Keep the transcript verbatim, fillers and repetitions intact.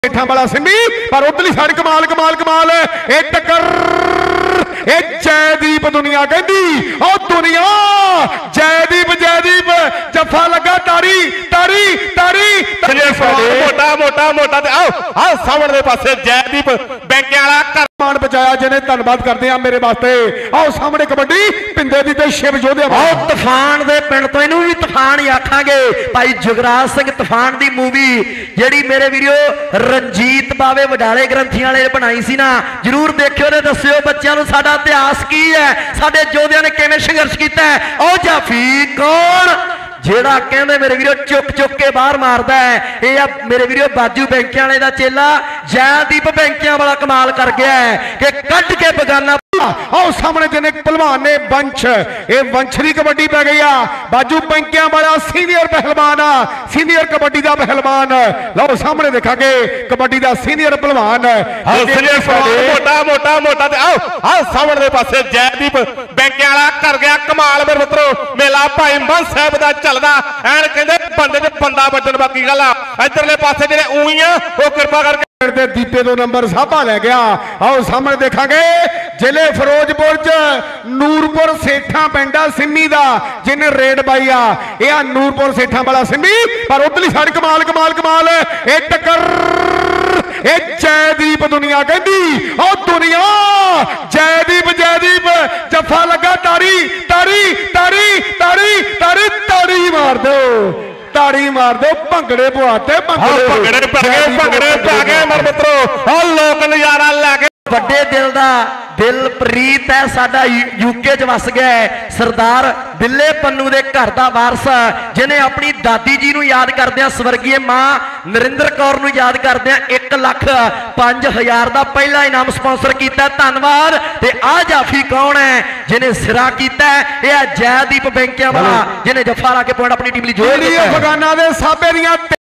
सेठा वाला सिमी पर उधरली साइड कमाल कमाल कमाल ए टक्कर ए जयदीप दुनिया कहती ओ दुनिया जयदीप जयदीप जफा लगा तारी तारी तारी मोटा मोटा मोटा आओ आओ सामने दे पासे जयदीप बैंके वाला कर मान बचाया जिन्हें धन्यवाद करते हैं मेरे वास्ते आओ सामने कबड्डी पिंदे दी ते शिव जोधे आओ तूफान दे पिंड तो इनू भी तूफान ही आखांगे भाई जुगराज सिंह तूफान दी मूवी जेड़ी मेरे वीडियो रंजीत बावे वडाले ग्रंथी वाले बनाई सी ना जरूर देखियो ने दस्सियो बच्चों नूं साडा इतिहास की है साडे योद्धियां ने किवें संघर्ष कीता है। ओ जाफी कौन जेड़ा कहंदे मेरे वीडियो चुक चुक के बाहर मारदा है ये मेरे वीडियो बाजू बैंकियां वाले दा चेला जयदीप बैंकियां वाला कमाल कर गया है कि कट के बगाना आओ सामने जिन्हें पहलवान ने वंश ये वंश की कबड्डी पै गई आ बाजू बैंकियां वाला सीनियर पहलवान आ सीनियर कबड्डी का पहलवान लो सामने देखांगे कबड्डी का सीनियर पहलवान मोटा मोटा मोटा आओ आओ सामने दे पासे जयदीप बैंके वाला कर गया कमाल मेरे मित्रों मेला भाई मन साहब का चलदा ऐन कहंदे बंदे ते बंदा बचन बाकी गल आ इधरले पासे जेडे ऊई आ ओ कृपा करके दीपे दो नंबर साबा लै गया। आओ सामने देखांगे जिले फिरोजपुर च नूरपुर सेठा पिंडा सिमी दा जिन्हें रेड पाई आ यह नूरपुर सेठा वाला सिमी पर उधरली साइड कमाल कमाल कमाल ए टक्कर ए जयदीप दुनिया कहती ओ दुनिया जयदीप जयदीप जफा लगा तारी तारी तारी तारी तारी तारी मार दो ताड़ी मार दो भंगड़े पवाते भंगड़े भंगड़े पा गए मर मित्रों और लोक नजारा लैके बड़े दिल दा दिल प्रीत है साडा यूके च वस गया है सरदार बिल्ले पन्नू दे घर दा वारस जिन्हें अपनी दादी जी नूं याद करदे स्वर्गीय मां नरिंदर कौर नूं याद करदे एक लख पांच हजार का पहला इनाम स्पॉन्सर किया धन्यवाद। ते आ जाफी कौन है जिन्हें सिरा किया यह जयदीप बैंकिया वाला जिन्हें जफा ला के पॉइंट अपनी टीम लिए जोड़ अफगाना दे साबे दियां